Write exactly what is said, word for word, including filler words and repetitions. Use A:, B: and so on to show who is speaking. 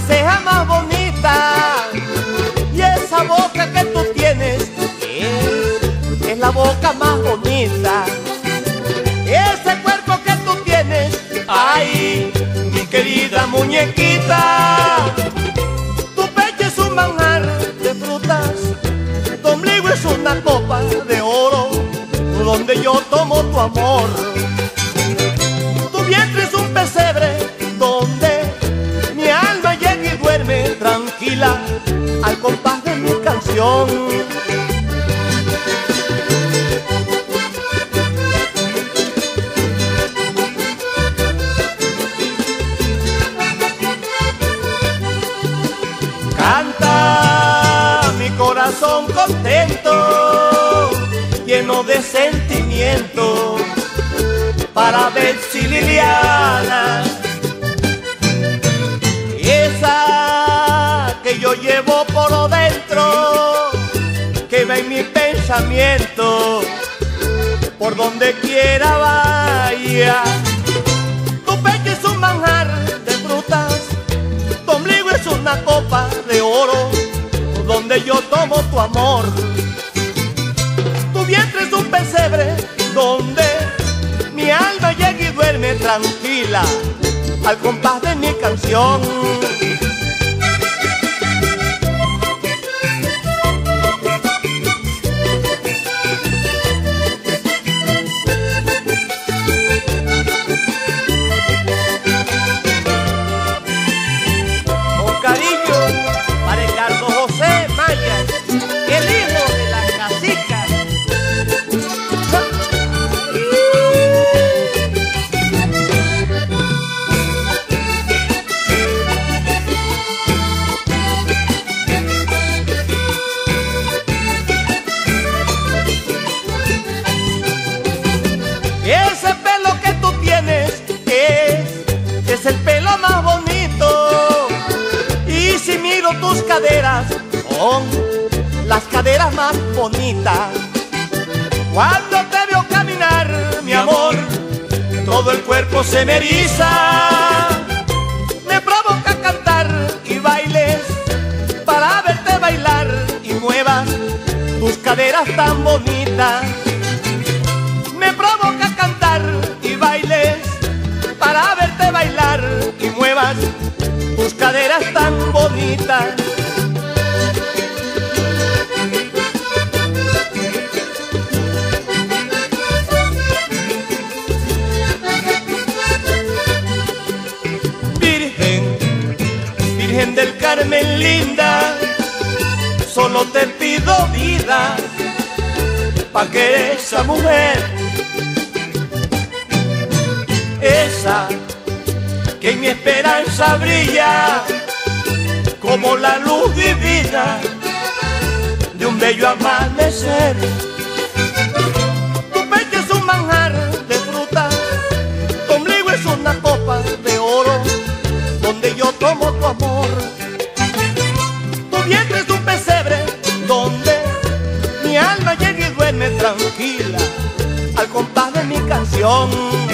A: ceja más bonita y esa boca que tú tienes es, es la boca más bonita. Ese cuerpo que tú tienes, ay, mi querida muñequita. Tu pecho es un manjar de frutas, tu ombligo es una copa de oro donde yo tomo tu amor. Tu vientre es un pesebre donde mi alma llega y duerme tranquila al compás de mi canción. Canta mi corazón contento, lleno de sentimiento, para Betsy Liliana, esa que yo llevo por dentro, que va en mi pensamiento, por donde quiera vaya. Tu pecho es un manjar de frutas, tu ombligo es una copa de oro, donde yo tomo tu amor. Tu vientre es un pesebre donde mi alma llega y duerme tranquila al compás de mi canción. Con cariño para Ricardo José Maya, el hijo de la cacica. Ese pelo que tú tienes es, es el pelo más bonito. Y si miro tus caderas, son las caderas más bonitas. Cuando te veo caminar, mi amor, todo el cuerpo se me eriza. Me provoca cantar y bailes para verte bailar y muevas tus caderas tan bonitas. Me provoca cantar y bailes para verte bailar y muevas tus caderas tan bonitas. Virgen, Virgen del Carmen linda, solo te pido vida pa' que esa mujer, esa que en mi esperanza brilla como la luz divina de un bello amanecer. Tu pecho es un manjar de fruta, tu ombligo es una copa de oro donde yo tomo tu amor. Tu vientre es un pesebre donde mi alma llega y duerme tranquila al compás de mi canción.